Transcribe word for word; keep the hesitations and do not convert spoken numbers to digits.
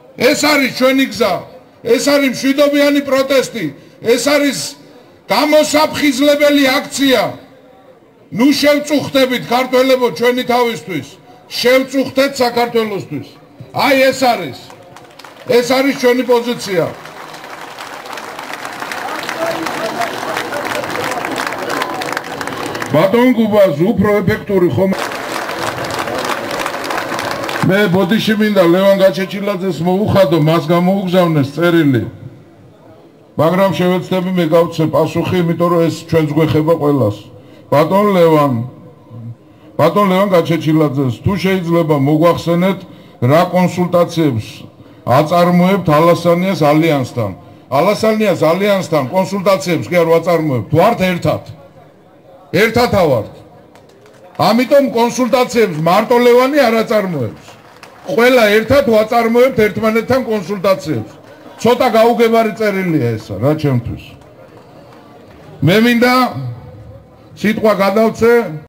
ეს არის ჩვენი გზა, ეს არის მშვიდობიანი პროტესტი, ეს არის გამოსაფხიზლებელი აქცია. ნუ შევწუხდებით ქართველებო ჩვენი თავისთვის, შევწუხდეთ საქართველოსთვის. აი ეს არის. ეს არის ჩვენი პოზიცია. ბატონ გუბას უფრო ეფექტური ხომ მე ბოდიში მინდა ლევან გაჩეჩილაძეს მოუხადო, მას გამოუგზავნეს წერილი. მაგრამ შევეცდები მე გავცე პასუხი, იმიტომ რომ ეს ჩვენს გვეხება ყველას. ბატონ ლევან, ბატონ ლევან გაჩეჩილაძეს, თუ შეიძლება მოგვახსენეთ რა კონსულტაციებს აწარმოებთ ალასანიას ალიანსთან. ალასანიას ალიანსთან კონსულტაციებს კი არ ვაწარმოებთ, ვართ ერთად. ერთად ავართ. ამიტომ კონსულტაციებს მარტო ლევანი არ აწარმოებს. ყველა ერთად ვაწარმოებთ ერთმანეთთან კონსულტაციებს. ცოტა გაუგებარი წერილია ესა რა ჩემთვის. მე მინდა სიტყვა გადავცე